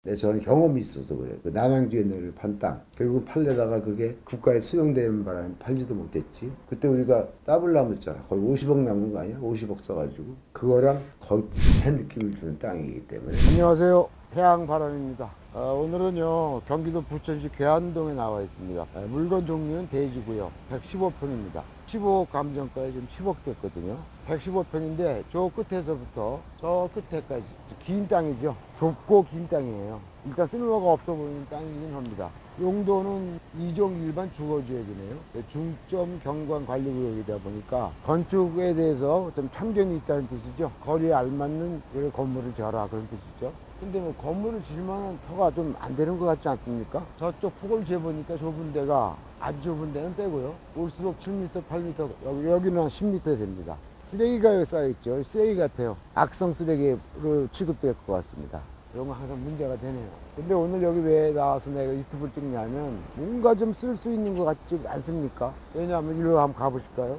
저는 경험이 있어서 그래요. 그 남양주에 내를 판 땅. 결국 팔려다가 그게 국가에 수용되는 바람에 팔지도 못했지. 그때 우리가 더블 남았잖아. 거의 50억 남은 거 아니야? 50억 써가지고. 그거랑 거의 비슷한 느낌을 주는 땅이기 때문에. 안녕하세요. 태양바람입니다. 오늘은요 경기도 부천시 계안동에 나와 있습니다. 물건 종류는 대지고요. 115평입니다. 15억 감정가에 지금 10억 됐거든요. 115평인데 저 끝에서부터 저 끝에까지 긴 땅이죠. 좁고 긴 땅이에요. 일단 쓸모가 없어 보이는 땅이긴 합니다. 용도는 2종 일반 주거지역이네요. 중점 경관 관리구역이다 보니까 건축에 대해서 좀 참견이 있다는 뜻이죠. 거리에 알맞는 건물을 지어라 그런 뜻이죠. 근데 뭐 건물을 지을 만한 터가 좀 안 되는 것 같지 않습니까? 저쪽 폭을 재보니까 좁은 데가 아주 좁은 데는 빼고요. 올수록 7m, 8m, 여기는 한 10m 됩니다. 쓰레기가 여기 쌓여있죠. 쓰레기 같아요. 악성 쓰레기로 취급될 것 같습니다. 이런 거 항상 문제가 되네요. 근데 오늘 여기 왜 나와서 내가 유튜브를 찍냐면 뭔가 좀 쓸 수 있는 것 같지 않습니까? 왜냐하면 이리로 한번 가보실까요?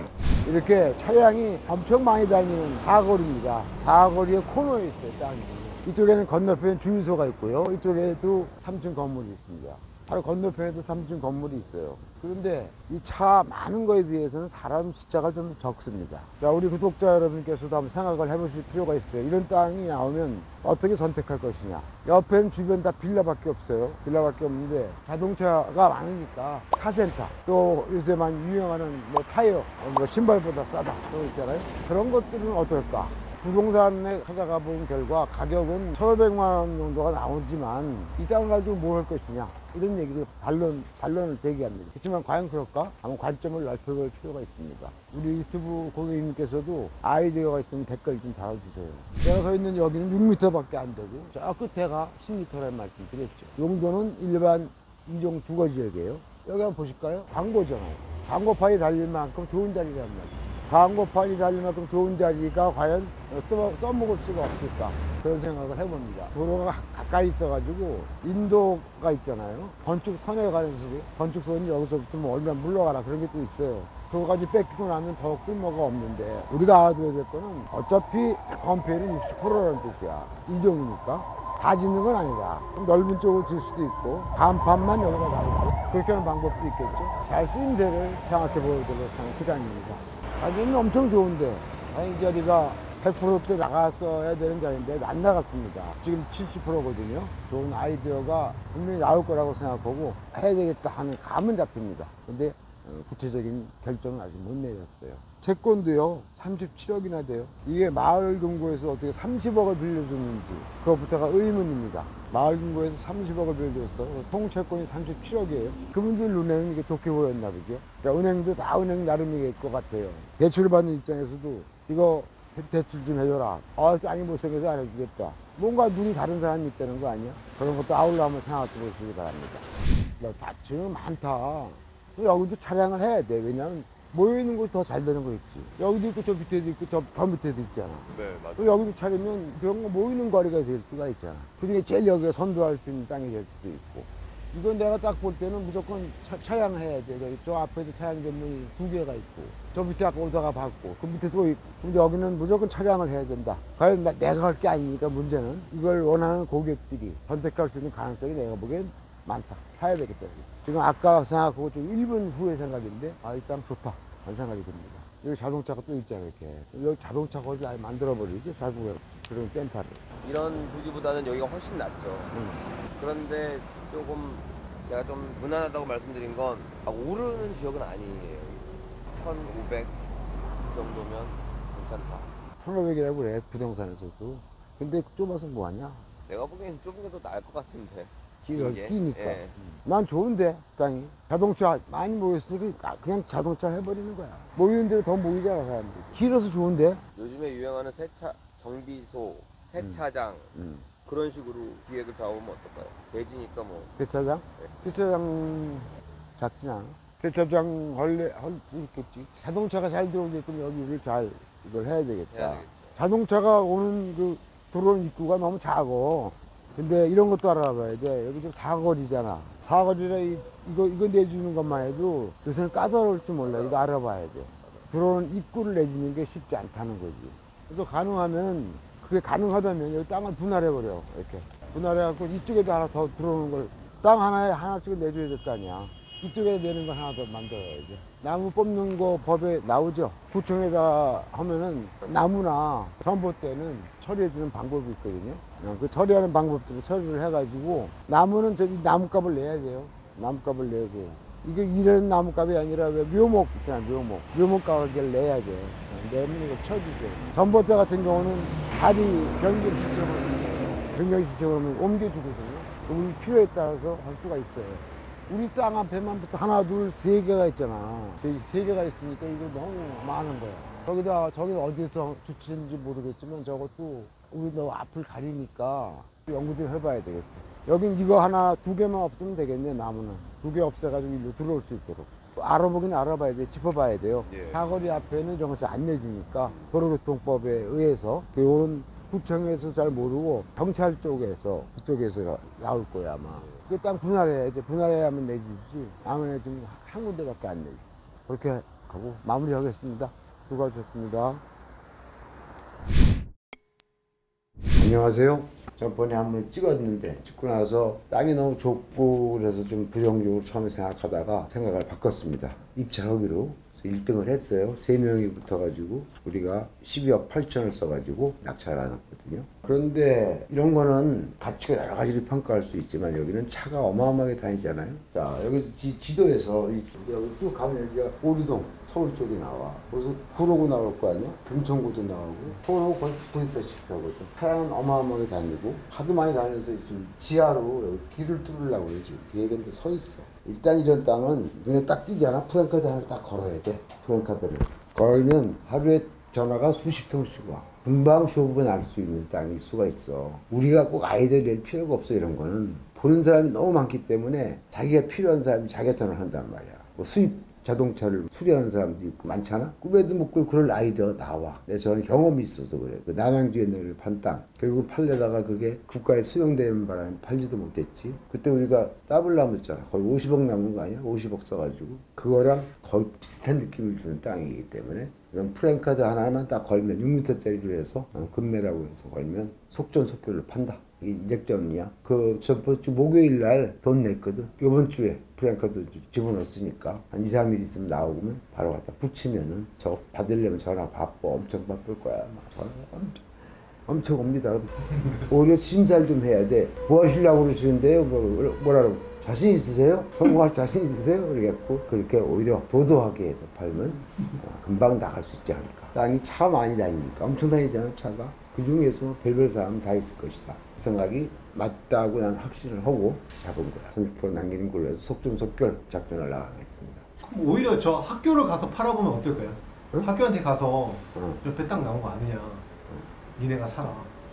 이렇게 차량이 엄청 많이 다니는 사거리입니다. 사거리에 코너에 있어요, 땅이. 이쪽에는 건너편에 주유소가 있고요. 이쪽에도 3층 건물이 있습니다. 바로 건너편에도 3층 건물이 있어요. 그런데 이 차 많은 거에 비해서는 사람 숫자가 좀 적습니다. 자, 우리 구독자 여러분께서도 한번 생각을 해보실 필요가 있어요. 이런 땅이 나오면 어떻게 선택할 것이냐. 옆에는 주변 다 빌라밖에 없어요. 빌라밖에 없는데 자동차가 많으니까 카센터, 또 요새만 유행하는 뭐 타이어, 뭐 신발보다 싸다 그런 거 있잖아요. 그런 것들은 어떨까? 부동산에 찾아가 본 결과 가격은 1,500만 원 정도가 나오지만 이 땅을 가지고 뭘 할 것이냐 이런 얘기를 반론을 제기합니다. 그렇지만 과연 그럴까? 한번 관점을 넓혀볼 필요가 있습니다. 우리 유튜브 고객님께서도 아이디어가 있으면 댓글 좀 달아주세요. 제가 서 있는 여기는 6m밖에 안 되고 저 끝에가 10m라는 말씀 드렸죠. 용도는 일반 2종 주거지역이에요. 여기 한번 보실까요? 광고잖아요. 광고판이 달릴 만큼 좋은 자리란 말이에요. 광고판이 달릴 만큼 좋은 자리가 과연 써먹을 수가 없을까 그런 생각을 해봅니다. 도로가 가까이 있어가지고 인도가 있잖아요. 건축선에 관해서 건축선이 여기서부터 뭐 얼마 물러가라 그런 게 또 있어요. 그거까지 뺏기고 나면 더욱 쓸모가 없는데 우리가 알아둬야 될 거는 어차피 건폐율은 60%라는 뜻이야. 이종이니까. 다 짓는 건 아니다. 넓은 쪽을 질 수도 있고 간판만 여기가 다르고 그렇게 하는 방법도 있겠죠. 잘 쓰임새를 생각해 보도록 하는 시간입니다. 사진은 엄청 좋은데 이 자리가 100%대 나갔어야 되는 자리인데 안 나갔습니다. 지금 70%거든요. 좋은 아이디어가 분명히 나올 거라고 생각하고 해야 되겠다 하는 감은 잡힙니다. 근데 구체적인 결정은 아직 못 내렸어요. 채권도요 37억이나 돼요. 이게 마을금고에서 어떻게 30억을 빌려줬는지 그것부터가 의문입니다. 마을금고에서 30억을 빌려줬어. 통채권이 37억이에요. 그분들 눈에는 이게 좋게 보였나 보죠. 그러니까 은행도 다 은행 나름일 것 같아요. 대출을 받는 입장에서도 이거 대출 좀 해줘라. 땅이 못생겨서 안 해주겠다. 뭔가 눈이 다른 사람이 있다는 거 아니야? 그런 것도 아울러 한번 생각해 보시기 바랍니다. 지금 많다. 여기도 차량을 해야 돼. 왜냐면 모여있는 곳이 더 잘 되는 거 있지. 여기도 있고 저 밑에도 있고 저 밑에도 있잖아. 네, 맞아요. 또 여기도 차리면 그런 거 모이는 거리가 될 수가 있잖아. 그중에 제일 여기가 선도할 수 있는 땅이 될 수도 있고. 이건 내가 딱 볼 때는 무조건 차량해야 돼. 여기 저 앞에도 차량 전문이 2개가 있고 저 밑에 아까 오다가 봤고 그 밑에 또 있고. 근데 여기는 무조건 차량을 해야 된다. 과연 내가 할 게 아니니까 문제는 이걸 원하는 고객들이 선택할 수 있는 가능성이 내가 보기엔 많다. 사야 되겠다. 지금 아까 생각하고 좀 1분 후의 생각인데 이 땅 좋다 그런 생각이 듭니다. 여기 자동차가 또 있잖아요. 이렇게 여기 자동차 거리 아예 만들어버리지 자동차 그런 센터를. 이런 부지보다는 여기가 훨씬 낫죠. 그런데 조금 제가 좀 무난하다고 말씀드린 건 막 오르는 지역은 아니에요. 1,500 정도면 괜찮다. 1,500이라고 그래 부동산에서도. 근데 좁아서 뭐하냐? 내가 보기엔 좁은 게 더 나을 것 같은데. 끼니까. 예. 난 좋은데 땅이 자동차 많이 모였으니까 그냥 자동차 해버리는 거야. 모이는 대로 더 모이잖아 사람들이. 길어서 좋은데. 요즘에 유행하는 세차 정비소, 세차장 그런 식으로 기획을 잡으면 어떨까요? 대지니까 뭐. 세차장? 네. 세차장 작진 않아. 세차장 할 수 있겠지. 자동차가 잘 들어오게끔 여기를 잘 이걸 해야 되겠다. 해야 되겠죠. 자동차가 오는 그 도로 입구가 너무 작어. 근데 이런 것도 알아봐야 돼. 여기 좀 사거리잖아. 사거리라 이거 내주는 것만 해도 요새는 까다로울 줄 몰라. 이거 알아봐야 돼. 들어오는 입구를 내주는 게 쉽지 않다는 거지. 그래서 가능하면 그게 가능하다면 여기 땅을 분할해버려. 이렇게. 분할해갖고 이쪽에도 하나 더 들어오는 걸 땅 하나에 하나씩은 내줘야 될 거 아니야. 이쪽에 내는 걸 하나 더 만들어야지. 나무 뽑는 거 법에 나오죠. 구청에다 하면은 나무나 전봇대는 처리해주는 방법이 있거든요. 그 처리하는 방법들을 처리를 해가지고 나무는 저기 나무값을 내야 돼요. 나무값을 내고 이게 이런 나무값이 아니라 왜 묘목 있잖아. 묘목 가격을 내야 돼. 내면 이거 쳐주죠. 전봇대 같은 경우는 자리 변경 시점을 옮겨주거든요. 우리 필요에 따라서 할 수가 있어요. 우리 땅 앞에만부터 하나, 둘, 세 개가 있잖아. 세 개가 있으니까 이거 너무 많은 거야. 저기 어디서 주치는지 모르겠지만 저것도 우리 너 앞을 가리니까 연구 좀 해봐야 되겠어. 여긴 이거 하나, 두 개만 없으면 되겠네, 나무는. 두 개 없애가지고 일로 들어올 수 있도록. 알아보긴 알아봐야 돼. 짚어봐야 돼요. 예. 사거리 앞에는 이런 거 잘 안 내주니까 도로교통법에 의해서 요런 구청에서 잘 모르고 경찰 쪽에서 그쪽에서 나올 거야 아마. 그 땅 분할해야 돼. 분할해야만 내주지. 안 내주면 한 군데밖에 안 내지. 그렇게 하고 마무리하겠습니다. 수고하셨습니다. 안녕하세요. 전번에 한번 찍었는데 찍고 나서 땅이 너무 좁고 그래서 좀 부정적으로 처음에 생각하다가 생각을 바꿨습니다. 입찰하기로 1등을 했어요. 3명이 붙어가지고 우리가 12억 8천을 써가지고 낙찰을 받았거든요. 그런데 이런 거는 가치가 여러 가지로 평가할 수 있지만 여기는 차가 어마어마하게 다니잖아요. 자, 여기 지도에서 여기 쭉 가면 여기가 오류동 서울 쪽이 나와. 그래서 구로구 나올 거 아니야? 금천구도 나오고 서울하고 거의 붙어있다시피 하거든. 차량은 어마어마하게 다니고 하도 많이 다녀서 지금 지하로 여기 길을 뚫으려고 그러지. 계획인데 서 있어. 일단 이런 땅은 눈에 딱 띄잖아. 프랜카드 하나 딱 걸어야 돼. 프랜카드를 걸면 하루에 전화가 수십 통씩 와. 금방 쇼부가 날 수 있는 땅일 수가 있어. 우리가 꼭 아이들 낼 필요가 없어. 이런 거는 보는 사람이 너무 많기 때문에 자기가 필요한 사람이 자기가 전화를 한단 말이야. 뭐 수입 자동차를 수리하는 사람도 있고 많잖아. 꿈에도 못 꿀 그럴 아이디어가 나와. 근데 저는 경험이 있어서 그래. 그 남양주에 내를 판 땅. 결국 팔려다가 그게 국가에 수용되는 바람에 팔지도 못했지. 그때 우리가 따블라면 있잖아. 거의 50억 남은 거 아니야? 50억 써가지고. 그거랑 거의 비슷한 느낌을 주는 땅이기 때문에 이건 프랜카드 하나만 딱 걸면 6m짜리로 해서 금매라고 해서 걸면 속전속결로 판다. 이게 이적전이야. 그 저번 주 목요일 날 돈 냈거든. 이번 주에 프랜카드 집어넣었으니까 한 2, 3일 있으면 나오면 바로 갖다 붙이면은 저거 받으려면 전화 바빠. 엄청 바쁠 거야. 전화 엄청 옵니다. 오히려 심사를 좀 해야 돼. 뭐 하시려고 그러시는데요? 뭐라고? 자신 있으세요? 성공할 자신 있으세요? 그러겠고 그렇게 오히려 도도하게 해서 팔면 금방 나갈 수 있지 않을까. 땅이 차 많이 다니니까 엄청 다니잖아 차가. 그 중에서 뭐 별별 사람 다 있을 것이다. 그 생각이 맞다고 난 확신을 하고 잡은 거야. 30% 남기는 걸로 해서 속전속결 작전을 나가겠습니다. 그럼 오히려 저 학교를 가서 팔아보면 어떨까요? 응? 학교한테 가서 옆에 딱 나온 거 아니냐. 니네가 사라.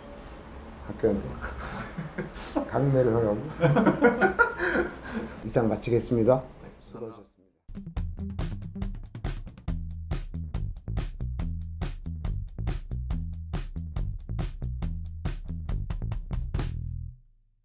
학교한테 강매를 하라고. 이상 마치겠습니다. 수고하셨습니다.